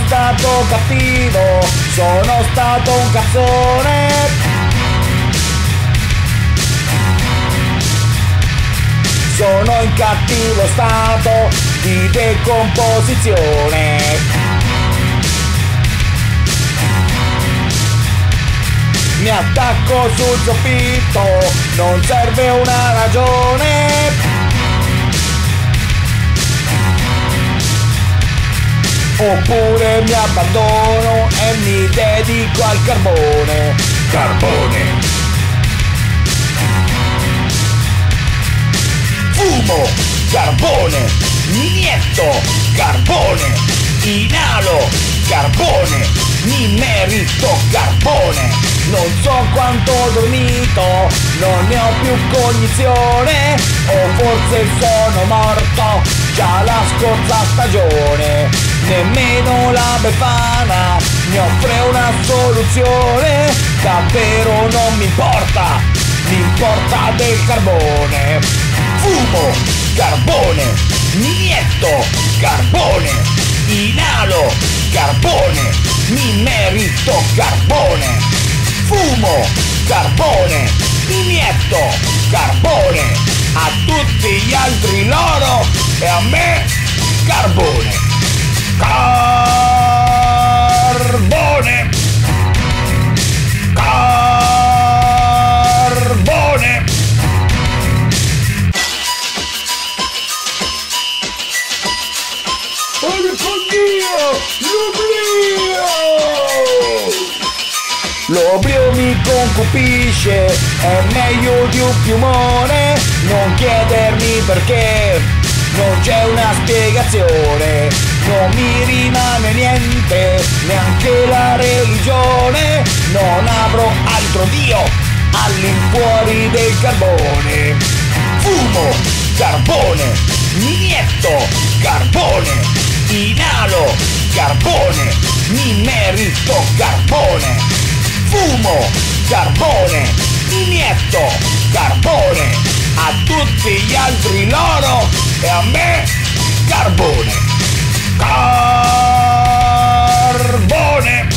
stato cattivo, sono stato un cazzone. Sono in cattivo stato di decomposizione. Mi attacco sul soffitto, non serve una ragione. Oppure mi abbandono e mi dedico al carbone. Carbone. Fumo, carbone, mi inietto, carbone, inalo, carbone, mi merito carbone. Non so quanto ho dormito, non ne ho più cognizione, o forse sono morto già la scorsa stagione. Nemmeno la Befana mi offre una soluzione, davvero non mi importa, mi importa del carbone. Fumo, carbone, mi inietto, carbone, inalo, carbone, mi merito carbone. Fumo, carbone, mi inietto, carbone, a tutti gli altri loro e a me carbone. Carbone. Carbone. L'oblio mi concupisce, è meglio di un piumone. Non chiedermi perché, non c'è una spiegazione. Non mi rimane niente, neanche la religione. Non avrò altro Dio all'infuori del carbone. Fumo, carbone, mi inietto, carbone, inalo, carbone, mi merito carbone. Fumo, carbone, mi inietto, carbone, a tutti gli altri loro e a me carbone. Carbone.